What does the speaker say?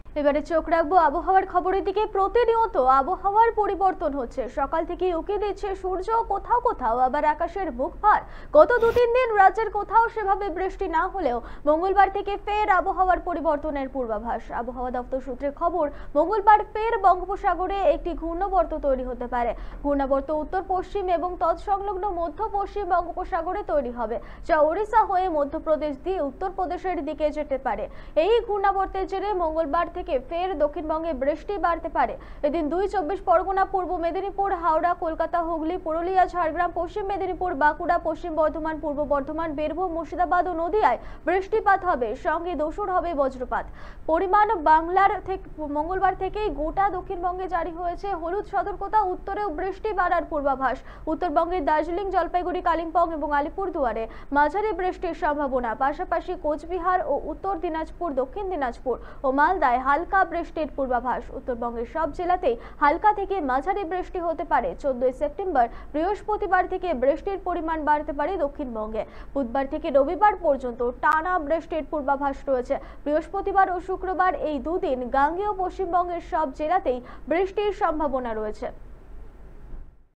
এবারে চোখ রাখবো আবহাওয়ার খবরের দিকে। প্রতিনিয়ত আবহাওয়ার পরিবর্তন হচ্ছে, সকাল থেকে উকি দিচ্ছে সূর্য, কোথাও কোথাও আবার আকাশের মুখ ভার। গত 2-3 দিন রাজ্যের কোথাও সেভাবে বৃষ্টি না হলেও মঙ্গলবার থেকে ফের আবহাওয়ার পরিবর্তনের পূর্বাভাস। আবহাওয়া দপ্তর সূত্রে খবর, মঙ্গলবার ফের বঙ্গোপসাগরে একটি ঘূর্ণাবর্ত তৈরি হতে পারে। ঘূর্ণাবর্ত উত্তর পশ্চিম এবং তৎসংলগ্ন মধ্য পশ্চিম বঙ্গোপসাগরে তৈরি হবে, যা ওড়িশা হয়ে মধ্যপ্রদেশ দিয়ে উত্তরপ্রদেশের দিকে যেতে পারে। এই ঘূর্ণাবর্তের জেরে মঙ্গলবার থেকে ফের দক্ষিণবঙ্গে বৃষ্টি বাড়তে পারে। এদিন 24 পরগনা, পূর্ব মেদিনীপুর, হাওড়া, কলকাতা, হুগলি, পুরুলিয়া, ঝাড়গ্রাম, পশ্চিম মেদিনীপুর, বাঁকুড়া, পশ্চিম বর্ধমান, পূর্ব বর্ধমান, বীরভূম, মুর্শিদাবাদ ও নদিয়ায় বৃষ্টিপাত হবে, সঙ্গে দস্যুর হবে বজ্রপাত। পরিমাণ বাংলার থেকে মঙ্গলবার থেকেই গোটা দক্ষিণবঙ্গে জারি হয়েছে হলুদ সতর্কতা। উত্তরেও বৃষ্টি বাড়ার পূর্বাভাস। উত্তরবঙ্গের দার্জিলিং, জলপাইগুড়ি, কালিম্পং এবং আলিপুরদুয়ারে মাঝারি বৃষ্টির সম্ভাবনা। পাশাপাশি কোচবিহার ও উত্তর দিনাজপুর, দক্ষিণ দিনাজপুর ও মালদায় হালকা বৃষ্টির পূর্বাভাস। উত্তরবঙ্গের সব জেলাতেই হালকা থেকে মাঝারি বৃষ্টি হতে পারে। 14 সেপ্টেম্বর বৃহস্পতিবার থেকে বৃষ্টির পরিমাণ বাড়তে পারে দক্ষিণবঙ্গে। বুধবার থেকে রবিবার পর্যন্ত টানা বৃষ্টির পূর্বাভাস রয়েছে। বৃহস্পতিবার ও শুক্রবার এই দুদিন গাঙ্গেয় পশ্চিমবঙ্গের সব জেলাতেই বৃষ্টির সম্ভাবনা রয়েছে।